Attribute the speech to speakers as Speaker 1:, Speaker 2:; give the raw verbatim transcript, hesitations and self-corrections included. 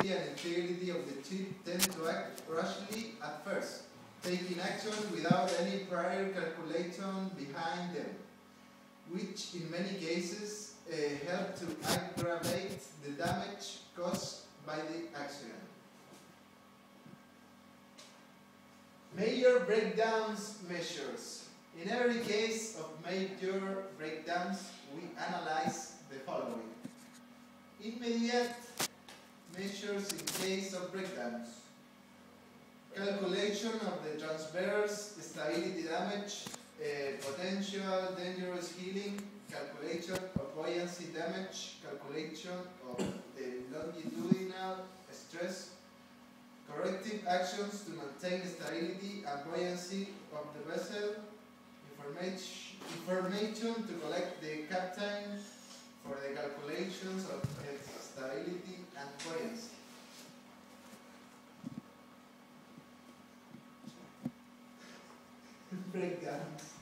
Speaker 1: stability and integrity of the ship tend to act rashly at first, taking actions without any prior calculation behind them, which in many cases uh, help to aggravate the damage caused by the accident. Major breakdowns measures. In every case of major breakdowns, we analyze the following. Immediate measures in case of breakdowns. Calculation of the transverse stability damage, uh, potential dangerous healing, calculation of buoyancy damage, calculation of the longitudinal stress, corrective actions to maintain stability and buoyancy of the vessel, information, information to collect the captain for the calculations of its stability and buoyancy. Breakdowns.